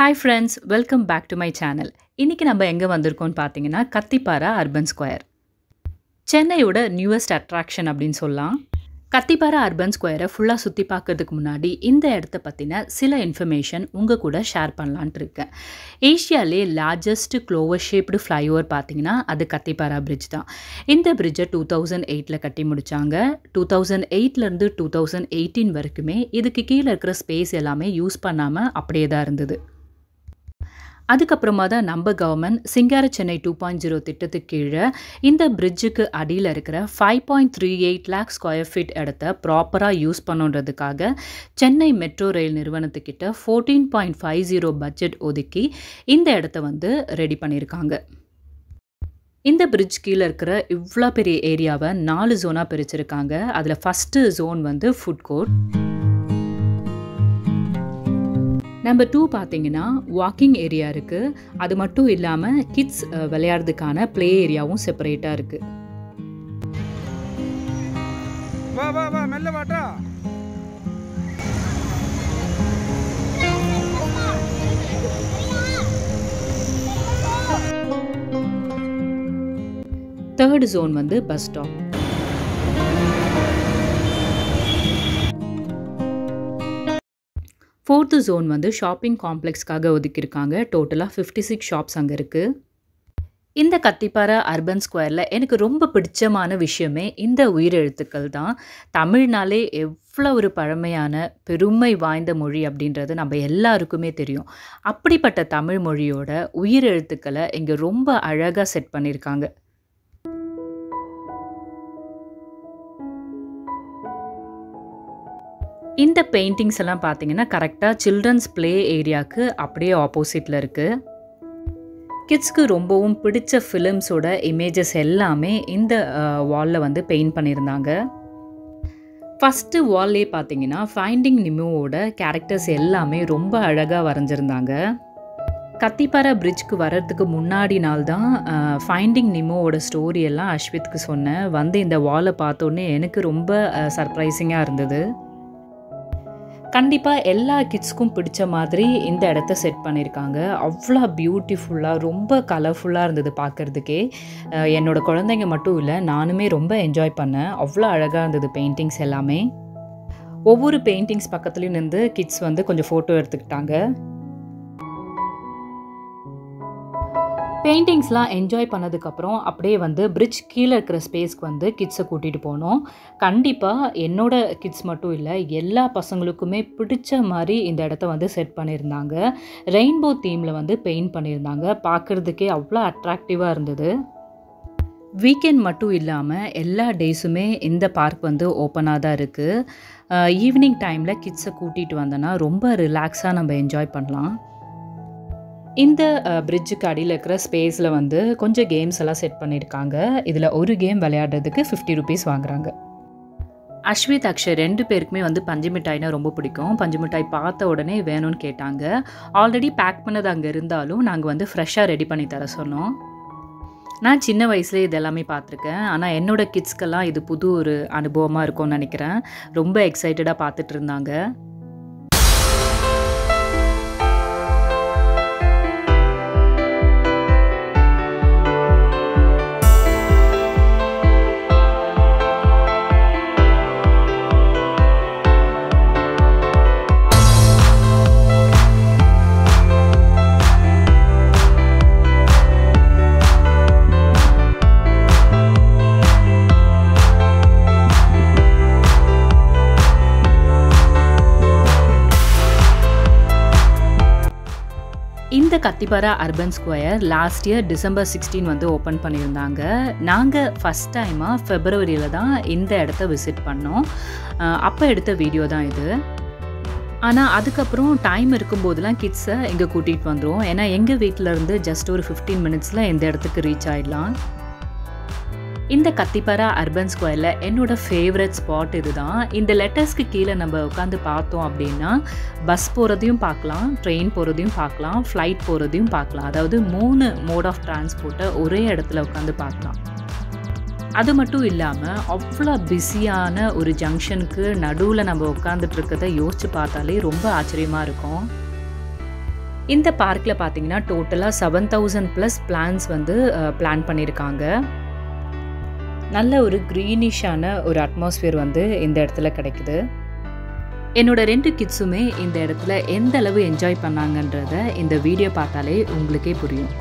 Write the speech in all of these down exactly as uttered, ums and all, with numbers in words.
Hi friends, welcome back to my channel. இன்னைக்கு நம்ம எங்க வந்திருக்கோம்னு பாத்தீங்கன்னா கத்திப்பாரா அர்பன் ஸ்கொயர். சென்னையோட நியூவஸ்ட் அட்ராக்ஷன் அப்படின்னு சொல்லலாம். கத்திப்பாரா அர்பன் ஸ்கொயரை ஃபுல்லா சுத்தி பார்க்கிறதுக்கு முன்னாடி இந்த இடத்த பத்தின சில இன்ஃபர்மேஷன் உங்க கூட ஷேர் பண்ணலாம்னு இருக்கேன். ஏசியாலே லார்ஜஸ்ட் க்ளோவர் ஷேப்டு ஃப்ளைஓவர் பார்த்தீங்கன்னா அது கத்திப்பாரா பிரிட்ஜ் தான். இந்த பிரிட்ஜை டூ தௌசண்ட் எயிட்ல கட்டி முடிச்சாங்க. டூ தௌசண்ட் எயிட்லேருந்து டூ தௌசண்ட் எயிட்டீன் வரைக்குமே இதுக்கு கீழே இருக்கிற ஸ்பேஸ் எல்லாமே யூஸ் பண்ணாமல் அப்படியே தான் இருந்தது. அதுக்கப்புறமா தான் நம்ம கவர்மெண்ட் சிங்கார சென்னை டூ பாயிண்ட் ஜீரோ திட்டத்துக்கு கீழே இந்த பிரிட்ஜுக்கு அடியில் இருக்கிற five point three eight lakh square feet இடத்த ப்ராப்பராக யூஸ் பண்ணுன்றதுக்காக சென்னை மெட்ரோ ரயில் நிறுவனத்துக்கிட்ட fourteen point five zero budget ஒதுக்கி இந்த இடத்த வந்து ரெடி பண்ணியிருக்காங்க. இந்த பிரிட்ஜ் கீழே இருக்கிற இவ்வளோ பெரிய ஏரியாவை நாலு ஜோனாக பிரிச்சிருக்காங்க. அதில் ஃபஸ்ட்டு ஜோன் வந்து ஃபுட் கோர்ட். நம்பர் டூ பார்த்தீங்கன்னா வாக்கிங் ஏரியா இருக்குது. அது மட்டும் இல்லாமல் கிட்ஸ் விளையாடுறதுக்கான ப்ளே ஏரியாவும் செப்பரேட்டாக இருக்குது. வா வா வா மெல்ல வாடா. தேர்ட் ஜோன் வந்து பஸ் ஸ்டாப். ஃபோர்த்து ஜோன் வந்து ஷாப்பிங் காம்ப்ளெக்ஸ்க்காக ஒதுக்கியிருக்காங்க. டோட்டலாக ஃபிஃப்டி சிக்ஸ் ஷாப்ஸ் அங்கே இருக்குது. இந்த கத்திப்பாரா அர்பன் ஸ்கொயரில் எனக்கு ரொம்ப பிடிச்சமான விஷயமே இந்த உயிரெழுத்துக்கள் தான். தமிழ்னாலே எவ்வளோ ஒரு பழமையான பெருமை வாய்ந்த மொழி அப்படின்றது நம்ம எல்லாருக்குமே தெரியும். அப்படிப்பட்ட தமிழ் மொழியோட உயிரெழுத்துக்களை இங்கே ரொம்ப அழகாக செட் பண்ணியிருக்காங்க. இந்த பெயிண்டிங்ஸ் எல்லாம் பார்த்தீங்கன்னா கரெக்டாக சில்ட்ரன்ஸ் ப்ளே ஏரியாவுக்கு அப்படியே ஆப்போசிட்டில் இருக்குது. கிட்ஸ்க்கு ரொம்பவும் பிடிச்ச ஃபிலிம்ஸோட இமேஜஸ் எல்லாமே இந்த வாலில் வந்து பெயிண்ட் பண்ணியிருந்தாங்க. ஃபஸ்ட்டு வால்லே பார்த்தீங்கன்னா ஃபைண்டிங் நிமோவோட கேரக்டர்ஸ் எல்லாமே ரொம்ப அழகாக வரைஞ்சிருந்தாங்க. கத்திப்பாரா பிரிட்ஜ்க்கு வர்றதுக்கு முன்னாடி நாள் தான் ஃபைண்டிங் நிமோவோட ஸ்டோரி எல்லாம் அஸ்வித்துக்கு சொன்னேன். வந்து இந்த வாலை பார்த்தோன்னே எனக்கு ரொம்ப சர்ப்ரைசிங்காக இருந்தது. கண்டிப்பாக எல்லா கிட்ஸ்க்கும் பிடிச்ச மாதிரி இந்த இடத்த செட் பண்ணியிருக்காங்க. அவ்வளோ பியூட்டிஃபுல்லாக ரொம்ப கலர்ஃபுல்லாக இருந்தது பார்க்குறதுக்கே. என்னோடய குழந்தைங்க மட்டும் இல்லை, நானுமே ரொம்ப என்ஜாய் பண்ணேன். அவ்வளோ அழகாக இருந்தது பெயிண்டிங்ஸ் எல்லாமே. ஒவ்வொரு பெயிண்டிங்ஸ் பக்கத்துலேயும் நின்று கிட்ஸ் வந்து கொஞ்சம் ஃபோட்டோ எடுத்துக்கிட்டாங்க. பெயிண்டிங்ஸ்லாம் என்ஜாய் பண்ணதுக்கப்புறம் அப்படியே வந்து பிரிட்ஜ் கீழே இருக்கிற ஸ்பேஸ்க்கு வந்து கிட்ஸை கூட்டிகிட்டு போனோம். கண்டிப்பாக என்னோட கிட்ஸ் மட்டும் இல்லை, எல்லா பசங்களுக்குமே பிடிச்ச மாதிரி இந்த இடத்த வந்து செட் பண்ணியிருந்தாங்க. ரெயின்போ தீமில் வந்து பெயிண்ட் பண்ணியிருந்தாங்க. பார்க்குறதுக்கே அவ்வளோ அட்ராக்டிவாக இருந்தது. வீக்கெண்ட் மட்டும் இல்லாமல் எல்லா டேஸுமே இந்த பார்க் வந்து ஓப்பனாக தான் இருக்குது. ஈவினிங் டைமில் கிட்ஸை கூட்டிகிட்டு வந்தோன்னா ரொம்ப ரிலாக்ஸாக நம்ம என்ஜாய் பண்ணலாம். இந்த பிரிட்ஜுக்கு அடியில் இருக்கிற ஸ்பேஸில் வந்து கொஞ்சம் கேம்ஸ் எல்லாம் செட் பண்ணியிருக்காங்க. இதில் ஒரு கேம் விளையாடுறதுக்கு ஃபிஃப்டி ருபீஸ் வாங்குறாங்க. அஸ்வித் அக்ஷய் ரெண்டு பேருக்குமே வந்து பஞ்சு மிட்டாய்னா ரொம்ப பிடிக்கும். பஞ்சு மிட்டாய் பார்த்த உடனே வேணும்னு கேட்டாங்க. ஆல்ரெடி பேக் பண்ணது அங்கே இருந்தாலும் நாங்கள் வந்து ஃப்ரெஷ்ஷாக ரெடி பண்ணி தர சொன்னோம். நான் சின்ன வயசுலேயே இது எல்லாமே பார்த்துருக்கேன். ஆனால் என்னோடய கிட்ஸ்க்கெல்லாம் இது புது ஒரு அனுபவமாக இருக்கும்னு நினைக்கிறேன். ரொம்ப எக்ஸைட்டடாக பார்த்துட்டு இருந்தாங்க. இந்த Kathipara urban square last year December sixteen வந்து ஓப்பன் பண்ணியிருந்தாங்க. நாங்கள் ஃபஸ்ட் டைமாக ஃபெப்ரவரியில் தான் இந்த இடத்த விசிட் பண்ணோம். அப்போ எடுத்த வீடியோ தான் இது. ஆனால் அதுக்கப்புறம் டைம் இருக்கும்போதெல்லாம் கிட்ஸை இங்கே கூட்டிகிட்டு வந்துடுவோம். ஏன்னா எங்கள் வீட்டிலேருந்து ஜஸ்ட் ஒரு ஃபிஃப்டீன் மினிட்ஸில் இந்த இடத்துக்கு ரீச் ஆகிடலாம். இந்த கத்திப்பாரா அர்பன் ஸ்கொயரில் என்னோட ஃபேவரட் ஸ்பாட் இது தான். இந்த லெட்டர்ஸ்க்கு கீழே நம்ம உட்காந்து பார்த்தோம் அப்படின்னா பஸ் போகிறதையும் பார்க்கலாம், ட்ரெயின் போகிறதையும் பார்க்கலாம், ஃப்ளைட் போகிறதையும் பார்க்கலாம். அதாவது மூணு மோட் ஆஃப் டிரான்ஸ்போர்ட்டை ஒரே இடத்துல உட்காந்து பார்க்கலாம். அது மட்டும் இல்லாமல் அவ்வளோ பிஸியான ஒரு ஜங்ஷனுக்கு நடுவில் நம்ம உட்காந்துட்டு இருக்கிறத யோசிச்சு பார்த்தாலே ரொம்ப ஆச்சரியமாக இருக்கும். இந்த பார்க்கில் பார்த்தீங்கன்னா டோட்டலாக செவன் தௌசண்ட் ப்ளஸ் பிளான்ஸ் வந்து பிளான் பண்ணியிருக்காங்க. நல்ல ஒரு க்ரீனிஷான ஒரு அட்மாஸ்ஃபியர் வந்து இந்த இடத்துல கிடைக்குது. என்னோட ரெண்டு கிட்ஸுமே இந்த இடத்துல எந்த அளவு என்ஜாய் பண்ணாங்கன்றத இந்த வீடியோ பார்த்தாலே உங்களுக்கே புரியும்.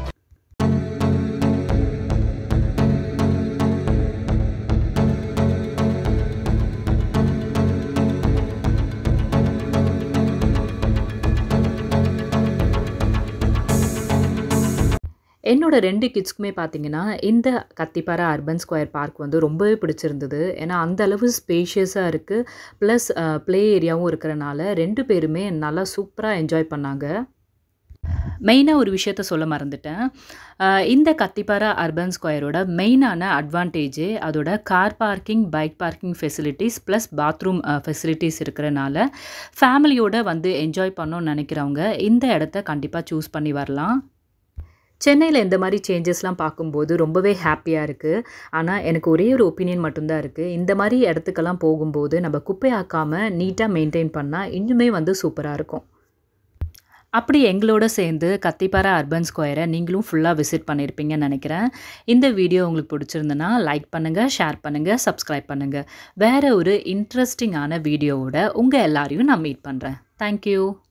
என்னோட ரெண்டு கிட்ஸ்க்குமே பார்த்தீங்கன்னா இந்த கத்திப்பாரா அர்பன் ஸ்கொயர் பார்க் வந்து ரொம்பவே பிடிச்சிருந்தது. ஏன்னா அந்த அளவு ஸ்பேஷியஸாக இருக்குது, ப்ளஸ் ப்ளே ஏரியாவும் இருக்கிறனால ரெண்டு பேருமே நல்லா சூப்பராக என்ஜாய் பண்ணாங்க. மெயினாக ஒரு விஷயத்த சொல்ல மறந்துட்டேன். இந்த கத்திப்பாரா அர்பன் ஸ்கொயரோட மெயினான அட்வான்டேஜே அதோட car parking, bike parking facilities plus bathroom facilities இருக்கிறனால ஃபேமிலியோடு வந்து என்ஜாய் பண்ணணும்னு நினைக்கிறவங்க இந்த இடத்த கண்டிப்பாக சூஸ் பண்ணி வரலாம். சென்னையில் இந்த மாதிரி சேஞ்சஸ்லாம் பார்க்கும்போது ரொம்பவே ஹாப்பியாக இருக்குது. ஆனால் எனக்கு ஒரே ஒரு ஒப்பீனியன் மட்டும்தான் இருக்குது. இந்த மாதிரி இடத்துக்கெல்லாம் போகும்போது நம்ம குப்பையாக்காமல் நீட்டாக மெயின்டைன் பண்ணால் இன்னுமே வந்து சூப்பராக இருக்கும். அப்படி எங்களோட சேர்ந்து கத்திப்பாரா அர்பன் ஸ்கொயரை நீங்களும் ஃபுல்லாக விசிட் பண்ணியிருப்பீங்கன்னு நினைக்கிறேன். இந்த வீடியோ உங்களுக்கு பிடிச்சிருந்துன்னா லைக் பண்ணுங்கள், ஷேர் பண்ணுங்கள், சப்ஸ்கிரைப் பண்ணுங்கள். வேறு ஒரு இன்ட்ரெஸ்டிங்கான வீடியோவோட உங்கள் எல்லாரையும் நான் மீட் பண்ணுறேன். தேங்க்யூ.